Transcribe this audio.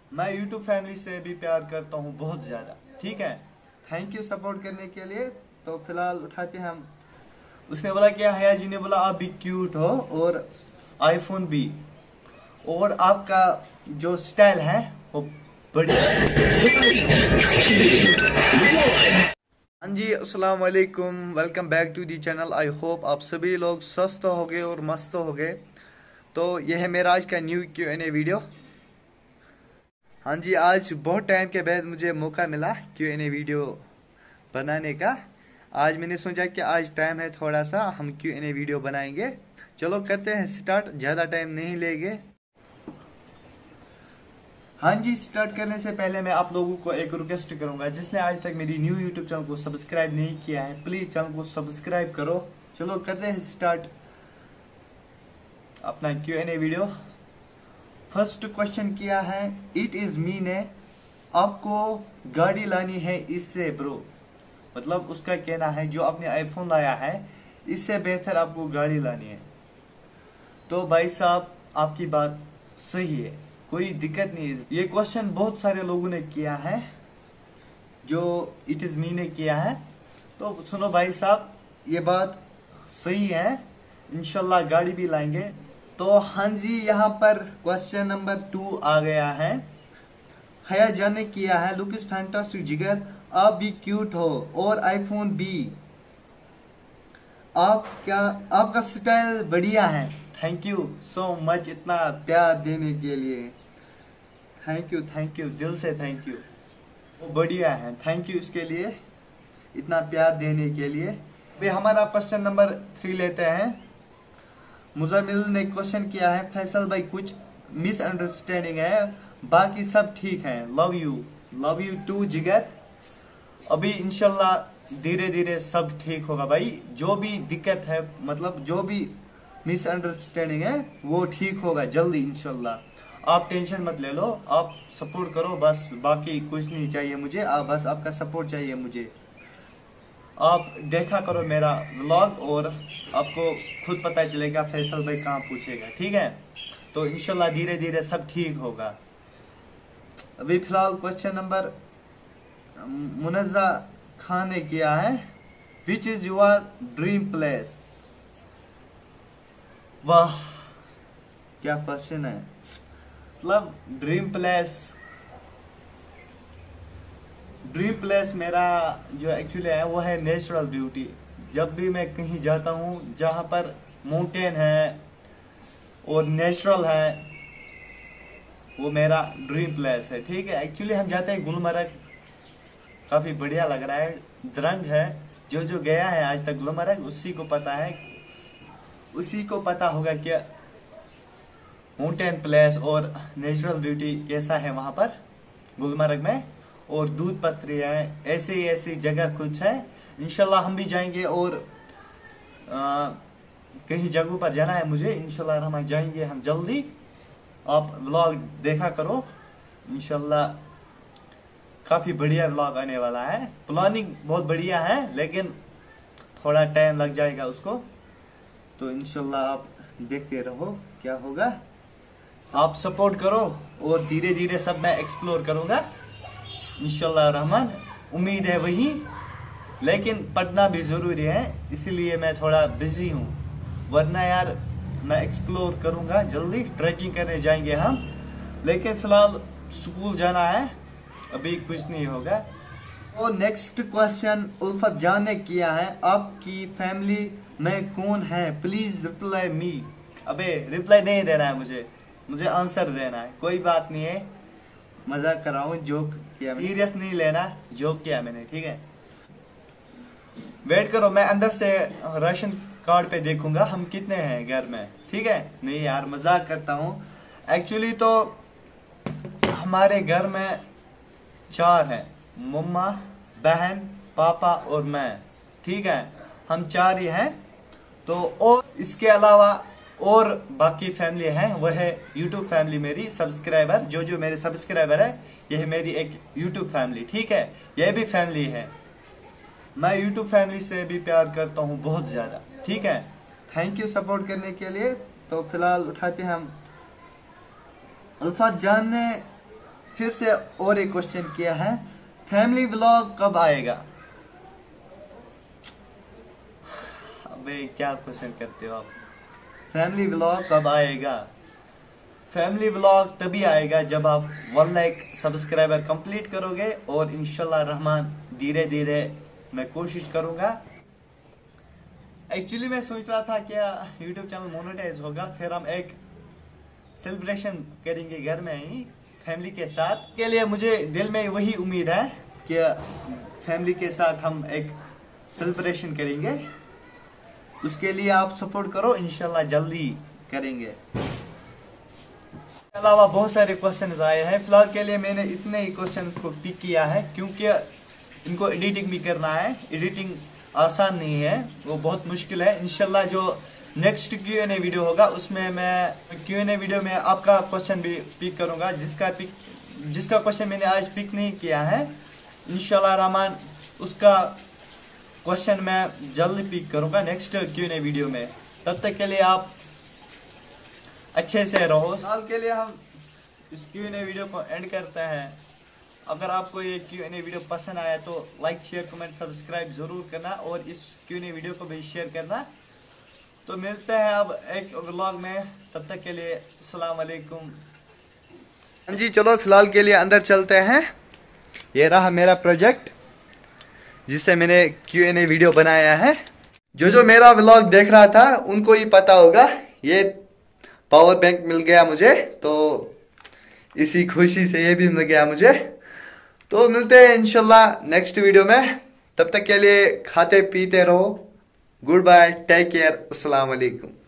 मैं YouTube family से भी प्यार करता हूँ बहुत ज्यादा। ठीक है, थैंक यू सपोर्ट करने के लिए। तो फिलहाल उठाते हैं हम। उसने बोला क्या, हया जी ने बोला आप भी क्यूट हो और आईफोन भी, और आपका जो स्टाइल है वो बढ़िया है। हाँ जी, अस्सलाम वालेकुम, welcome back to the channel. I hope आप सभी लोग स्वस्थ होगे और मस्त होगे। तो यह है मेरा आज का न्यू Q&A वीडियो। हाँ जी, आज बहुत टाइम के बाद मुझे मौका मिला Q&A वीडियो बनाने का। आज मैंने सोचा कि आज टाइम है थोड़ा सा, हम Q&A वीडियो बनाएंगे। चलो करते हैं स्टार्ट, ज़्यादा टाइम नहीं लेंगे। हाँ जी, स्टार्ट करने से पहले मैं आप लोगों को एक रिक्वेस्ट करूंगा, जिसने आज तक मेरी न्यू यूट्यूब चैनल को सब्सक्राइब नहीं किया है, प्लीज चैनल को सब्सक्राइब करो। चलो करते हैं स्टार्ट अपना Q&A वीडियो। फर्स्ट क्वेश्चन किया है, इट इज मी ने, आपको गाड़ी लानी है इससे ब्रो। मतलब उसका कहना है जो आपने आईफोन लाया है इससे बेहतर आपको गाड़ी लानी है। तो भाई साहब आपकी बात सही है, कोई दिक्कत नहीं है। ये क्वेश्चन बहुत सारे लोगों ने किया है, जो इट इज मी ने किया है। तो सुनो भाई साहब, ये बात सही है, इंशाल्लाह गाड़ी भी लाएंगे। तो हाँ जी, यहाँ पर क्वेश्चन नंबर 2 आ गया है। हया जान ने किया है, लुक इज फैंटास्टिक जिगर, आप भी क्यूट हो और आईफोन भी, आपका स्टाइल बढ़िया है। थैंक यू सो मच इतना प्यार देने के लिए। थैंक यू दिल से थैंक यू। वो बढ़िया है, थैंक यू इसके लिए, इतना प्यार देने के लिए। अभी हमारा क्वेश्चन नंबर 3 लेते हैं। मुजामिल ने क्वेश्चन किया है, फैसल भाई कुछ मिसअंडरस्टैंडिंग है, बाकी सब ठीक है, लव यू टू जिगर। अभी इंशाल्लाह धीरे धीरे सब ठीक होगा भाई। जो भी दिक्कत है, मतलब जो भी मिसअंडरस्टैंडिंग है वो ठीक होगा जल्दी इंशाल्लाह। आप टेंशन मत ले लो, आप सपोर्ट करो बस, बाकी कुछ नहीं चाहिए मुझे। बस आपका सपोर्ट चाहिए मुझे। आप देखा करो मेरा व्लॉग और आपको खुद पता चलेगा फैसल भाई कहाँ पूछेगा। ठीक है, तो इंशाल्लाह धीरे धीरे सब ठीक होगा। अभी फिलहाल क्वेश्चन नंबर मुनज़्ज़ा खान ने किया है, which is your dream place. वाह क्या क्वेश्चन है। मतलब ड्रीम प्लेस मेरा जो एक्चुअली है वो है नेचुरल ब्यूटी। जब भी मैं कहीं जाता हूँ जहाँ पर माउंटेन है और नेचुरल है, वो मेरा ड्रीम प्लेस है। ठीक है, एक्चुअली हम जाते हैं गुलमर्ग, काफी बढ़िया लग रहा है, द्रंग है। जो गया है आज तक गुलमर्ग उसी को पता है, उसी को पता होगा कि माउंटेन प्लेस और नेचुरल ब्यूटी कैसा है वहां पर गुलमर्ग में। और दूध पत्री है, ऐसी जगह कुछ है। इंशाल्लाह हम भी जाएंगे और कहीं जगहों पर जाना है मुझे, इंशाल्लाह हम जाएंगे हम जल्दी। आप व्लॉग देखा करो, इंशाल्लाह काफी बढ़िया व्लॉग आने वाला है। प्लानिंग बहुत बढ़िया है लेकिन थोड़ा टाइम लग जाएगा उसको, तो इंशाल्लाह आप देखते रहो क्या होगा। आप सपोर्ट करो और धीरे धीरे सब मैं एक्सप्लोर करूंगा इंशाल्लाह रहमान। उम्मीद है वही, लेकिन पढ़ना भी जरूरी है, इसीलिए मैं थोड़ा बिजी हूँ, वरना यार मैं एक्सप्लोर करूंगा जल्दी। ट्रैकिंग करने जाएंगे हम, लेकिन फिलहाल स्कूल जाना है, अभी कुछ नहीं होगा। और नेक्स्ट क्वेश्चन उल्फत जान ने किया है, आपकी फैमिली में कौन है, प्लीज रिप्लाई मी। अबे रिप्लाई नहीं देना है मुझे आंसर देना है। कोई बात नहीं है, मजाक कर रहा हूँ, जोक किया, सीरियस नहीं लेना, जोक किया मैंने। ठीक है, वेट करो, मैं अंदर से राशन कार्ड पे देखूंगा हम कितने हैं घर में। ठीक है, नहीं यार मजाक करता हूँ। एक्चुअली तो हमारे घर में 4 हैं, मम्मा, बहन, पापा और मैं। ठीक है, हम 4 ही हैं। तो और इसके अलावा और बाकी फैमिली है, वह है यूट्यूब फैमिली मेरी सब्सक्राइबर। जो मेरे सब्सक्राइबर है, यह मेरी एक यूट्यूब फैमिली। ठीक है, यह भी फैमिली है। मैं यूट्यूब फैमिली से भी प्यार करता हूँ बहुत ज्यादा। ठीक है, थैंक यू सपोर्ट करने के लिए। तो फिलहाल उठाते हैं हम। उल्फत जान ने फिर से और एक क्वेश्चन किया है, फैमिली व्लॉग कब आएगा? अबे क्या क्वेश्चन करते हो आप? फैमिली व्लॉग कब आएगा? फैमिली व्लॉग तभी आएगा जब आप 1 लाख सब्सक्राइबर कंप्लीट करोगे, और इंशाल्लाह रहमान धीरे धीरे मैं कोशिश करूंगा। एक्चुअली मैं सोच रहा था क्या यूट्यूब चैनल मोनेटाइज होगा, फिर हम एक सेलिब्रेशन करेंगे घर में ही फैमिली के साथ। के लिए मुझे दिल में वही उम्मीद है कि फैमिली के साथ हम एक सेलिब्रेशन करेंगे। उसके लिए आप सपोर्ट करो, इंशाल्लाह जल्दी करेंगे। इसके अलावा बहुत सारे क्वेश्चन आए हैं। फिलहाल के लिए मैंने इतने ही क्वेश्चन को पिक किया है, क्योंकि इनको एडिटिंग भी करना है। एडिटिंग आसान नहीं है, वो बहुत मुश्किल है। इंशाल्लाह जो नेक्स्ट Q&A वीडियो होगा उसमें मैं Q&A वीडियो में आपका क्वेश्चन भी पिक करूंगा, जिसका क्वेश्चन मैंने आज पिक नहीं किया है। इंशाल्लाह रहमान उसका क्वेश्चन मैं जल्द पिक करूंगा नेक्स्ट Q&A वीडियो में। तब तक के लिए आप अच्छे से रहो। साल के लिए हम इस Q&A वीडियो को एंड करते हैं। अगर आपको ये Q&A वीडियो पसंद आया तो लाइक, शेयर, कमेंट, सब्सक्राइब जरूर करना, और इस Q&A वीडियो को भी शेयर करना। तो मिलते हैं अब एक व्लॉग में, तब तक के लिए अस्सलाम वालेकुम। हाँ जी, चलो फिलहाल के लिए अंदर चलते हैं। ये रहा मेरा प्रोजेक्ट जिससे मैंने Q&A वीडियो बनाया है। जो मेरा व्लॉग देख रहा था उनको ही पता होगा, ये पावर बैंक मिल गया मुझे, तो इसी खुशी से ये भी मिल गया मुझे। तो मिलते हैं इंशाल्लाह नेक्स्ट वीडियो में। तब तक के लिए खाते पीते रहो। गुड बाय, टेक केयर, अस्सलाम वालेकुम।